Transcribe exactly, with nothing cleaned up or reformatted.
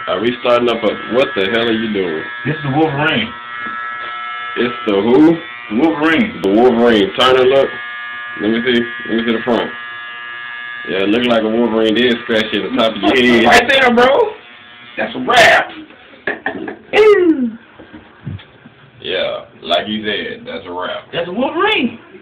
Are we starting up a... What the hell are you doing? This is the Wolverine. It's the who? The Wolverine. The Wolverine. Turn and look. Let me see. Let me see the front. Yeah, it look like a Wolverine did scratch you at the top of your head. Right there, bro. That's a wrap. Yeah, like you said, that's a wrap. That's a Wolverine.